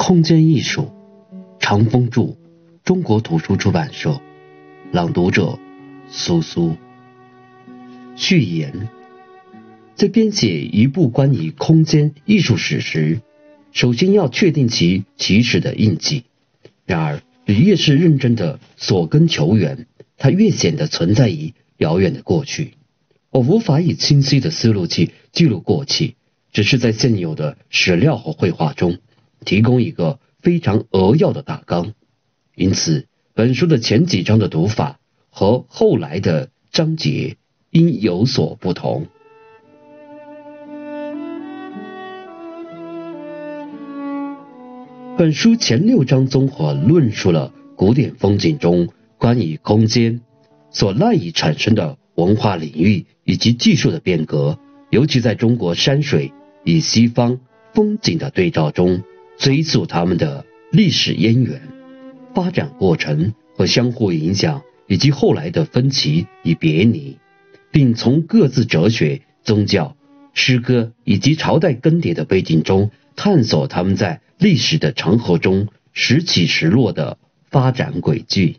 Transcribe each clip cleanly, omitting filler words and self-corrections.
空间艺术，长风著，中国图书出版社。朗读者苏苏。序言：在编写一部关于空间艺术史时，首先要确定其起始的印记。然而，越是认真的索根求源，它越显得存在于遥远的过去。我无法以清晰的思路去记录过去，只是在现有的史料和绘画中提供一个非常扼要的大纲。因此，本书的前几章的读法和后来的章节应有所不同。本书前6章综合论述了古典风景中关于空间所赖以产生的文化领域以及技术的变革，尤其在中国山水与西方风景的对照中，追溯他们的历史渊源、发展过程和相互影响，以及后来的分歧与别离，并从各自哲学、宗教、诗歌以及朝代更迭的背景中探索他们在历史的长河中时起时落的发展轨迹。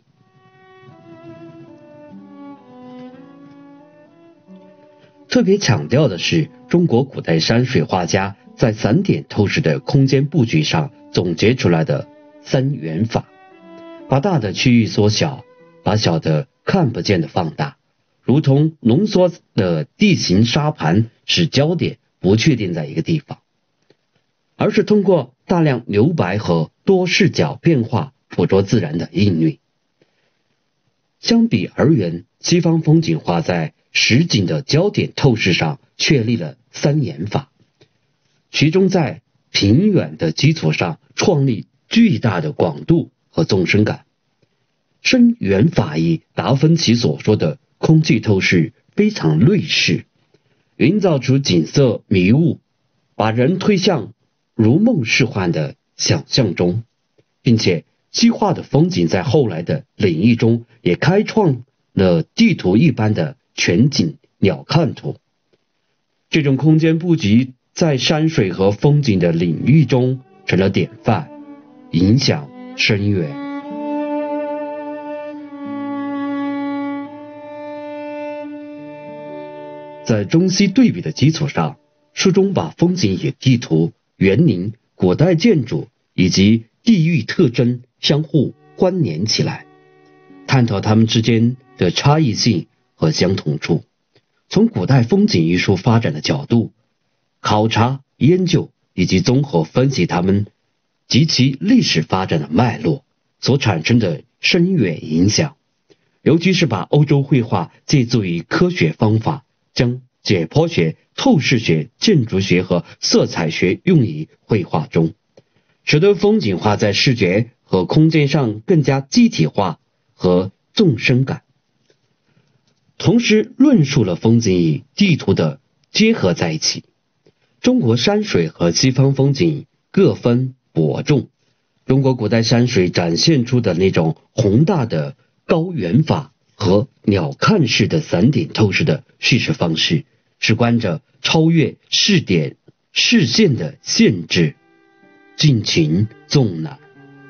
特别强调的是，中国古代山水画家在散点透视的空间布局上总结出来的3元法，把大的区域缩小，把小的看不见的放大，如同浓缩的地形沙盘，使焦点不确定在一个地方，而是通过大量留白和多视角变化捕捉自然的韵律。相比而言，西方风景画在实景的焦点透视上确立了3元法，其中在平远的基础上创立巨大的广度和纵深感。深远法与达芬奇所说的空气透视非常类似，营造出景色迷雾，把人推向如梦似幻的想象中，并且西画的风景在后来的领域中也开创了地图一般的全景鸟瞰图。这种空间布局在山水和风景的领域中成了典范，影响深远。在中西对比的基础上，书中把风景与地图、园林、古代建筑以及地域特征相互关联起来，探讨它们之间的差异性和相同处，从古代风景艺术发展的角度考察、研究以及综合分析它们及其历史发展的脉络所产生的深远影响，尤其是把欧洲绘画借助于科学方法，将解剖学、透视学、建筑学和色彩学用于绘画中，使得风景画在视觉和空间上更加具体化和纵深感，同时论述了风景与地图的结合在一起。中国山水和西方风景各分伯仲，中国古代山水展现出的那种宏大的高远法和鸟瞰式的散点透视的叙事方式，是观者超越视点视线的限制，尽情纵览。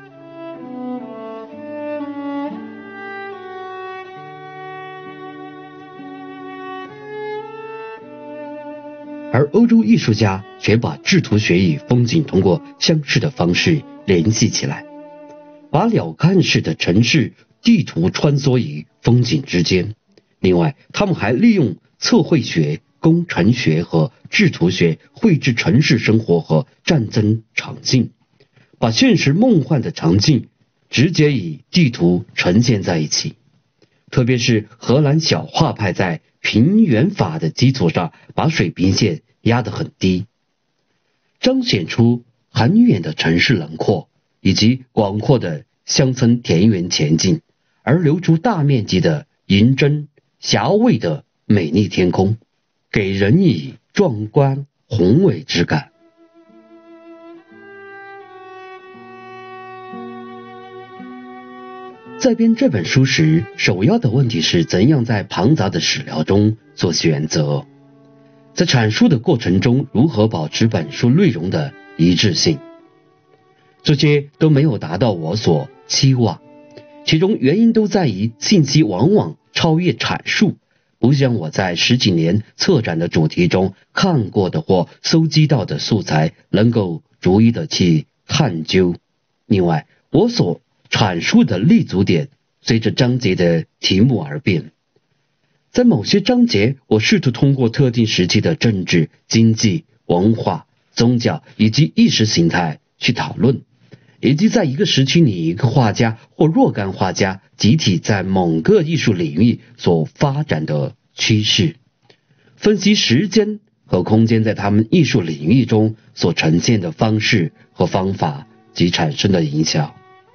而欧洲艺术家却把制图学与风景通过相似的方式联系起来，把鸟瞰式的城市地图穿梭于风景之间。另外，他们还利用测绘学、工程学和制图学绘制城市生活和战争场景，把现实梦幻的场景直接与地图呈现在一起。特别是荷兰小画派在平原法的基础上，把水平线压得很低，彰显出很远的城市轮廓以及广阔的乡村田园前景，而留出大面积的银针狭卫的美丽天空，给人以壮观宏伟之感。在编这本书时，首要的问题是怎样在庞杂的史料中做选择，在阐述的过程中如何保持本书内容的一致性。 这些都没有达到我所期望，其中原因都在于信息往往超越阐述，不像我在10几年策展的主题中看过的或搜集到的素材能够逐一的去探究。另外，我所阐述的立足点随着章节的题目而变。在某些章节，我试图通过特定时期的政治、经济、文化、宗教以及意识形态去讨论，以及在一个时期里一个画家或若干画家集体在某个艺术领域所发展的趋势，分析时间和空间在他们艺术领域中所呈现的方式和方法及产生的影响。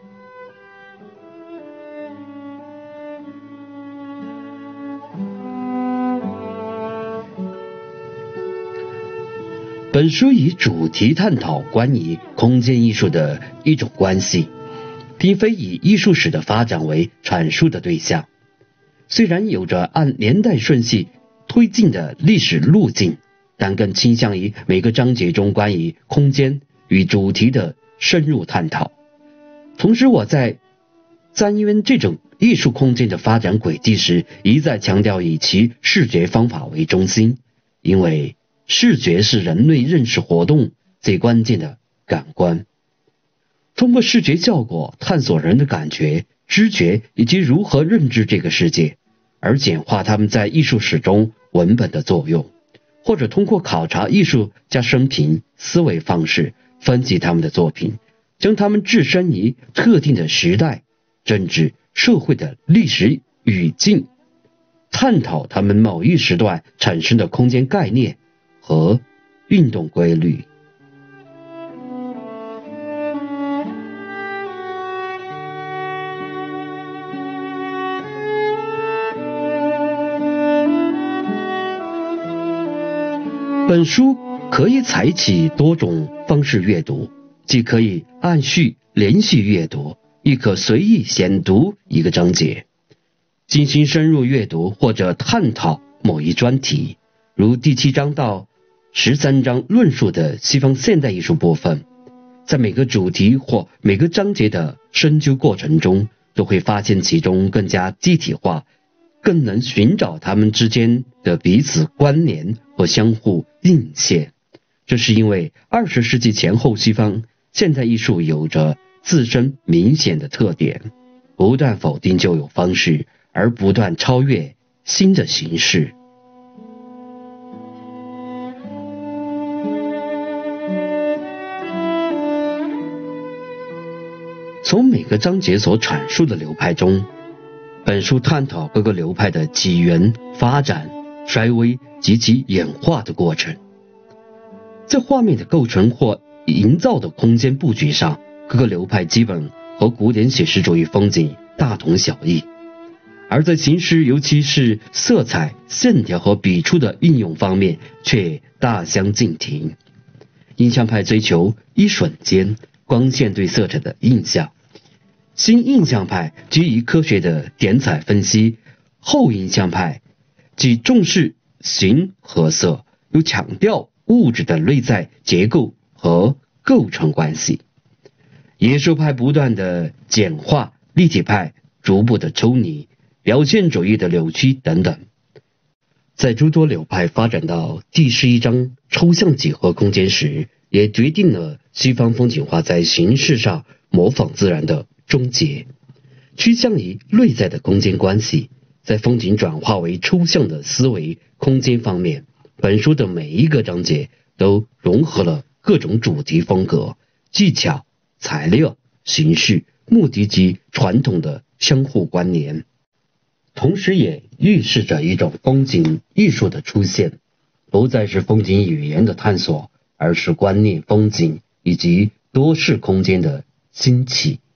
本书以主题探讨关于空间艺术的一种关系，并非以艺术史的发展为阐述的对象。虽然有着按年代顺序推进的历史路径，但更倾向于每个章节中关于空间与主题的深入探讨。同时，我在钻研这种艺术空间的发展轨迹时，一再强调以其视觉方法为中心，因为视觉是人类认识活动最关键的感官。通过视觉效果探索人的感觉、知觉以及如何认知这个世界，而简化他们在艺术史中文本的作用，或者通过考察艺术家生平、思维方式，分析他们的作品，将他们置身于特定的时代、政治、社会的历史语境，探讨他们某一时段产生的空间概念和运动规律。本书可以采取多种方式阅读，既可以按序连续阅读，亦可随意选读一个章节，进行深入阅读或者探讨某一专题，如第7章到13章论述的西方现代艺术部分。在每个主题或每个章节的深究过程中，都会发现其中更加具体化，更能寻找它们之间的彼此关联和相互映现。这是因为20世纪前后西方现代艺术有着自身明显的特点，不断否定旧有方式，而不断超越新的形式。从每个章节所阐述的流派中，本书探讨各个流派的起源、发展、衰微及其演化的过程。在画面的构成或营造的空间布局上，各个流派基本和古典写实主义风景大同小异，而在形式尤其是色彩、线条和笔触的运用方面却大相径庭。印象派追求一瞬间光线对色彩的印象，新印象派基于科学的点彩分析，后印象派既重视形和色，又强调物质的内在结构和构成关系。野兽派不断的简化，立体派逐步的抽离，表现主义的扭曲等等。在诸多流派发展到第11章抽象几何空间时，也决定了西方风景画在形式上模仿自然的终结，趋向于内在的空间关系。在风景转化为抽象的思维空间方面，本书的每一个章节都融合了各种主题风格、技巧、材料、形式、目的及传统的相互关联，同时也预示着一种风景艺术的出现，不再是风景语言的探索，而是观念风景以及多视空间的兴起。